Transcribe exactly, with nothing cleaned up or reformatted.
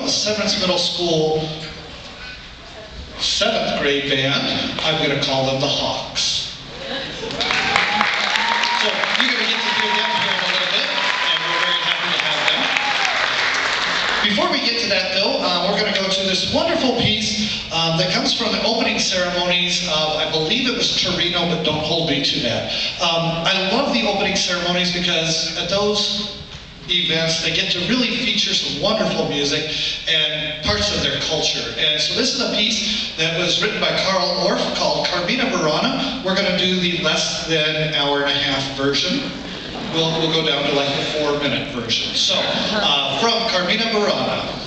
the Severance Middle School seventh grade band. I'm going to call them the Hawks. So you're going to get to hear them here in a little bit, and we're very happy to have them. Before we get to that though, uh, we're going to go to this wonderful piece um, that comes from the opening ceremonies of, I believe it was Torino, but don't hold me to that. Um, I love the opening ceremonies because at those events, they get to really feature some wonderful music and parts of their culture. And so this is a piece that was written by Carl Orff called Carmina Burana. We're going to do the less than hour and a half version. We'll, we'll go down to like the four minute version. So, uh, from Carmina Burana.